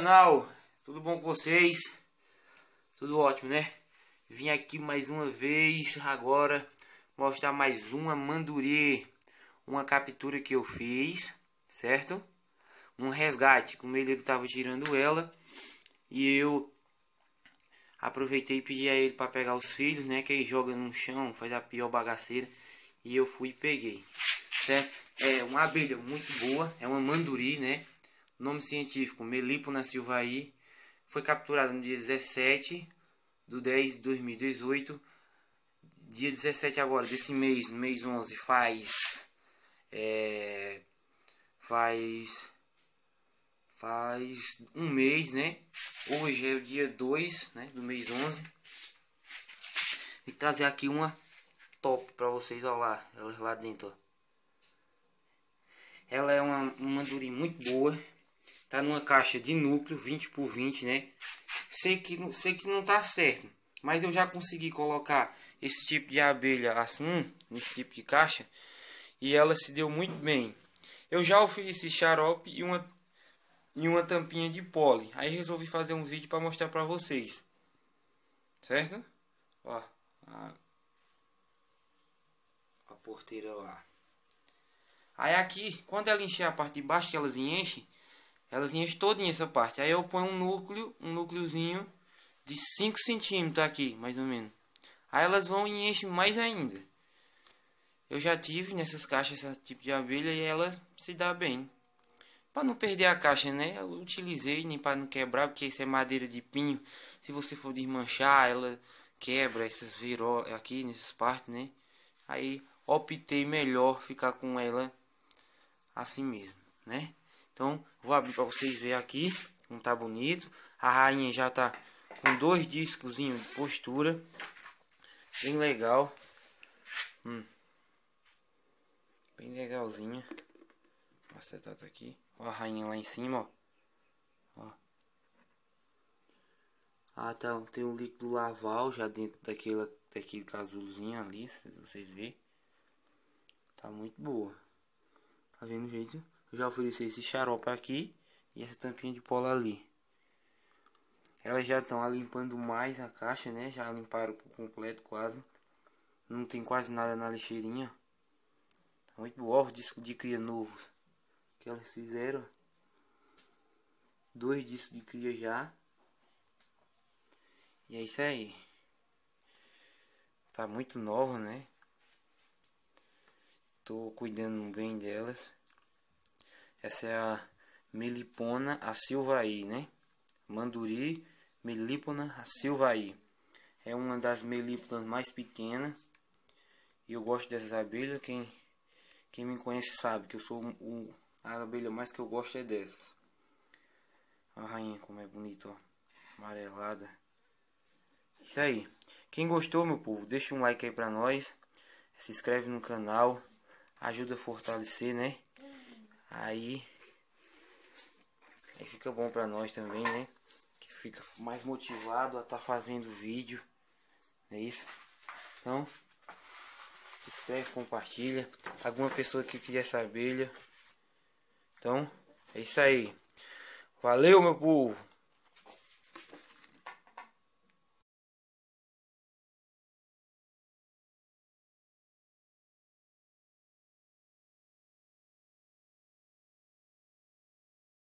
canal, tudo bom com vocês? Tudo ótimo, né? Vim aqui mais uma vez agora mostrar mais uma manduri, uma captura que eu fiz, certo? Um resgate, como ele estava tirando ela e eu aproveitei e pedi a ele para pegar os filhos, né? Que ele joga no chão, faz a pior bagaceira, e eu fui e peguei, certo? É uma abelha muito boa, é uma manduri, né? Nome científico Melipona sylvaei. Foi capturada no dia 17/10/2018. Dia 17 agora desse mês, no mês 11, faz um mês, né? Hoje é o dia 2, né, do mês 11. Vou trazer aqui uma top para vocês, olha lá, ela lá dentro, ó. Ela é uma manduri muito boa. Tá numa caixa de núcleo 20x20, né? Sei que não tá certo, mas eu já consegui colocar esse tipo de abelha assim, nesse tipo de caixa, e ela se deu muito bem. Eu já ofereci xarope e uma tampinha de pole. Aí resolvi fazer um vídeo para mostrar para vocês. Certo? Ó, a porteira lá. Aí aqui, quando ela encher a parte de baixo, que elas enchem todinha essa parte. Aí eu ponho um núcleozinho de 5 centímetros aqui, mais ou menos. Aí elas vão e enchem mais ainda. Eu já tive nessas caixas esse tipo de abelha e ela se dá bem. Para não perder a caixa, né? Eu utilizei nem para não quebrar, porque isso é madeira de pinho. Se você for desmanchar, ela quebra essas virolas aqui nessas partes, né? Aí optei melhor ficar com ela assim mesmo, né? Então vou abrir para vocês verem aqui como tá bonito. A rainha já tá com 2 discozinhos de postura, bem legal, bem legalzinha. Nossa, tá aqui, ó, a rainha lá em cima, ó. Ah, tá, tem um líquido laval já dentro daquele casulozinho ali, se vocês verem. Tá muito boa. Tá vendo, gente? Eu já ofereci esse xarope aqui e essa tampinha de polo ali. Elas já estão limpando mais a caixa, né? Já limparam por completo quase. Não tem quase nada na lixeirinha. Tá muito bom. Ó, o disco de cria novos que elas fizeram. 2 discos de cria já. E é isso aí. Tá muito nova, né? Tô cuidando bem delas. Essa é a Melipona sylvaei, né? Manduri Melipona sylvaei. É uma das melíponas mais pequenas. E eu gosto dessas abelhas. Quem me conhece sabe que eu sou a abelha mais que eu gosto é dessas. A rainha como é bonita, ó. Amarelada. Isso aí. Quem gostou, meu povo, deixa um like aí pra nós. Se inscreve no canal. Ajuda a fortalecer, né? Aí fica bom pra nós também, né? Que fica mais motivado a estar fazendo vídeo. É isso. Então, se inscreve, compartilha. Alguma pessoa que queria essa abelha. Então, é isso aí. Valeu, meu povo.